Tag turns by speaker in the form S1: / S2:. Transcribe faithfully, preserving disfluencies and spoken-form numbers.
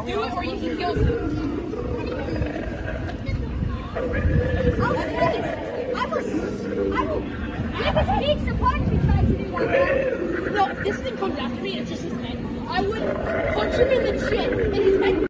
S1: Do it or you can kill him.
S2: I will, I will, I will, I will take the punch if he tries to do that.
S1: No, this thing comes after me, it's just his head. I would punch him in the chin, and his head